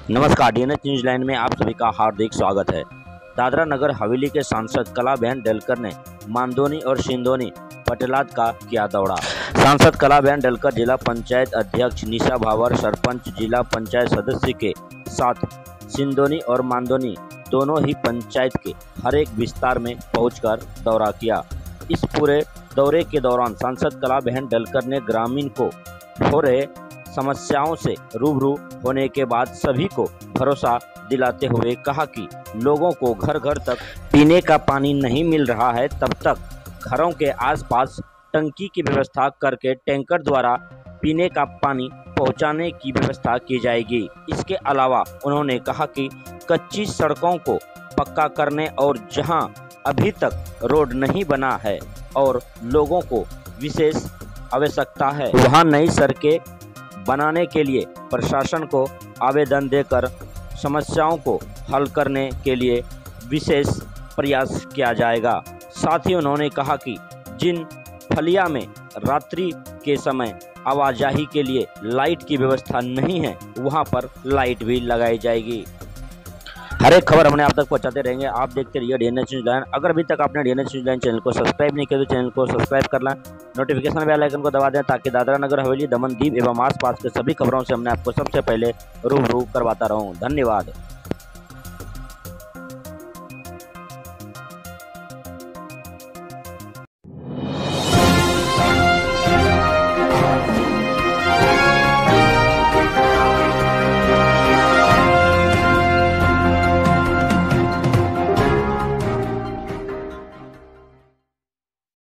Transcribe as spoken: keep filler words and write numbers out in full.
नमस्कार, DNH New Zealand में आप सभी का हार्दिक स्वागत है। दादरा नगर हवेली के सांसद कलाबेन डेलकर ने मांदोनी और सिंदोनी पटेलाद का किया दौरा। सांसद कलाबेन डेलकर जिला पंचायत अध्यक्ष निशा भावर, सरपंच, जिला पंचायत सदस्य के साथ सिंदोनी और मांदोनी दोनों ही पंचायत के हर एक विस्तार में पहुंचकर दौरा किया। इस पूरे दौरे के दौरान सांसद कलाबेन डेलकर ने ग्रामीण को हो रहे समस्याओं से रूबरू होने के बाद सभी को भरोसा दिलाते हुए कहा कि लोगों को घर घर तक पीने का पानी नहीं मिल रहा है, तब तक घरों के आसपास टंकी की व्यवस्था करके टैंकर द्वारा पीने का पानी पहुंचाने की व्यवस्था की जाएगी। इसके अलावा उन्होंने कहा कि कच्ची सड़कों को पक्का करने और जहां अभी तक रोड नहीं बना है और लोगों को विशेष आवश्यकता है, वहां नई सड़कें बनाने के लिए प्रशासन को आवेदन देकर समस्याओं को हल करने के लिए विशेष प्रयास किया जाएगा। साथ ही उन्होंने कहा कि जिन फलिया में रात्रि के समय आवाजाही के लिए लाइट की व्यवस्था नहीं है, वहां पर लाइट भी लगाई जाएगी। हर एक खबर हमने आप तक पहुंचाते रहेंगे। आप देखते रहिए डीएनएच न्यूजीलैंड। अगर अभी तक आपने डीएनएच न्यूजीलैंड चैनल को सब्सक्राइब नहीं किया तो चैनल को सब्सक्राइब कर लें, नोटिफिकेशन बेल आइकन को दबा दें ताकि दादरा नगर हवेली, दमन दीव एवं आसपास के सभी खबरों से हमने आपको सबसे पहले रूबरू करवाता रहूं। धन्यवाद।